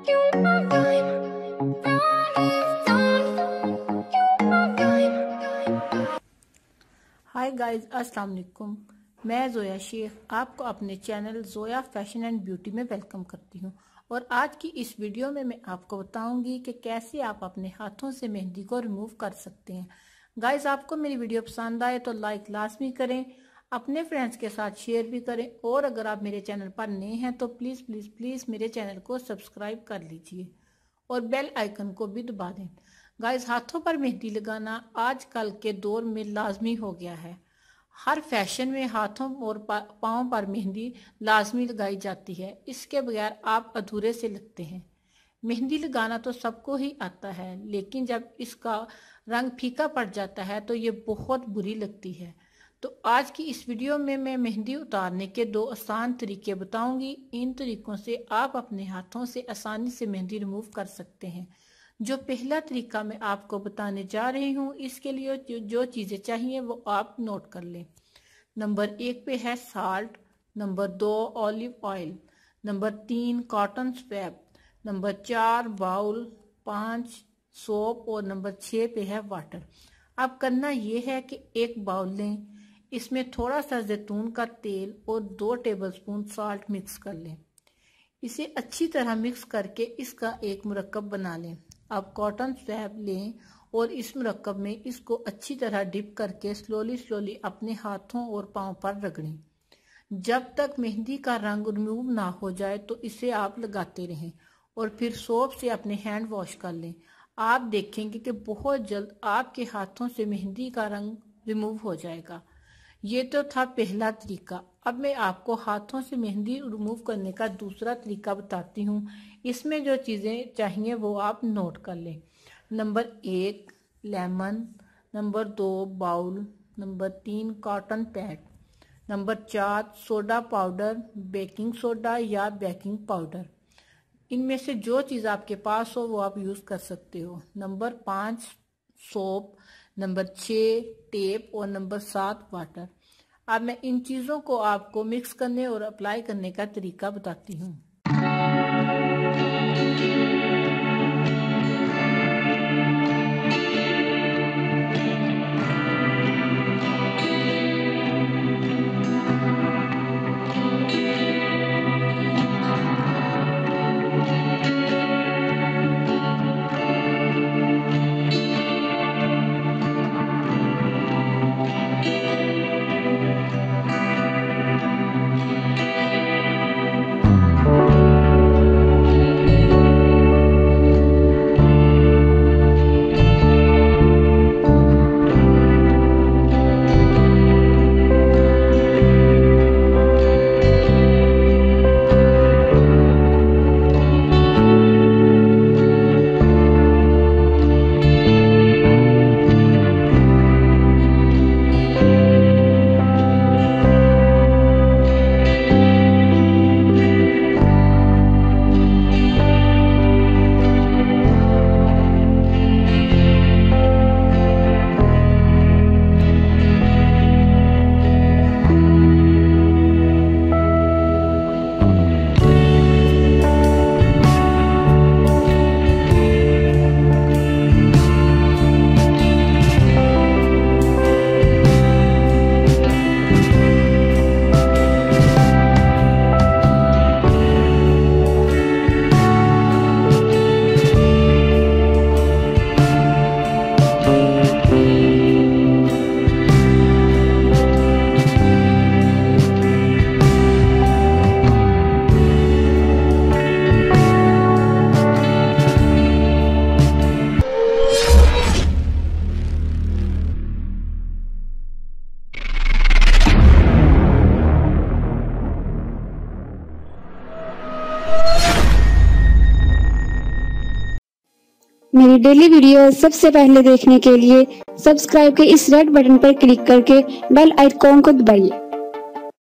Hi guys, अस्सलाम वालेकुम। मैं ज़ोया शेख आपको अपने channel Zoya fashion and beauty में वेलकम करती हूँ। और आज की इस वीडियो में मैं आपको बताऊंगी कि कैसे आप अपने हाथों से मेहंदी को रिमूव कर सकते हैं। गाइस, आपको मेरी वीडियो पसंद आए तो लाइक लाजमी करें, अपने फ्रेंड्स के साथ शेयर भी करें, और अगर आप मेरे चैनल पर नए हैं तो प्लीज़ प्लीज़ प्लीज़ मेरे चैनल को सब्सक्राइब कर लीजिए और बेल आइकन को भी दबा दें। गाइस, हाथों पर मेहंदी लगाना आजकल के दौर में लाजमी हो गया है। हर फैशन में हाथों और पाँव पर मेहंदी लाजमी लगाई जाती है। इसके बगैर आप अधूरे से लगते हैं। मेहंदी लगाना तो सबको ही आता है, लेकिन जब इसका रंग फीका पड़ जाता है तो ये बहुत बुरी लगती है। तो आज की इस वीडियो में मैं मेहंदी उतारने के 2 आसान तरीके बताऊंगी। इन तरीकों से आप अपने हाथों से आसानी से मेहंदी रिमूव कर सकते हैं। जो पहला तरीका मैं आपको बताने जा रही हूँ, इसके लिए जो चीज़ें चाहिए वो आप नोट कर लें। नंबर 1 पे है salt, number 2 olive oil, number 3 cotton swab, number 4 bowl, 5 soap और नंबर 6 पे है वाटर। अब करना ये है कि एक बाउल लें, इसमें थोड़ा सा जैतून का तेल और 2 टेबलस्पून साल्ट मिक्स कर लें। इसे अच्छी तरह मिक्स करके इसका एक मुरक्कब बना लें। अब कॉटन स्वैप लें और इस मुरक्कब में इसको अच्छी तरह डिप करके स्लोली स्लोली अपने हाथों और पांव पर रगड़ें। जब तक मेहंदी का रंग रिमूव ना हो जाए तो इसे आप लगाते रहें और फिर सोप से अपने हैंड वॉश कर लें। आप देखेंगे कि बहुत जल्द आपके हाथों से मेहंदी का रंग रिमूव हो जाएगा। ये तो था पहला तरीका। अब मैं आपको हाथों से मेहंदी रिमूव करने का दूसरा तरीका बताती हूँ। इसमें जो चीज़ें चाहिए वो आप नोट कर लें। Number 1 lemon, number 2 bowl, number 3 cotton pad, number 4 soda powder, baking soda या बेकिंग पाउडर। इनमें से जो चीज़ आपके पास हो वो आप यूज़ कर सकते हो। नंबर 5 सोप, नंबर 6 टेप और नंबर 7 वाटर। अब मैं इन चीज़ों को आपको मिक्स करने और अप्लाई करने का तरीका बताती हूँ। मेरी डेली वीडियो सबसे पहले देखने के लिए सब्सक्राइब के इस रेड बटन पर क्लिक करके बेल आइकॉन को दबाइए।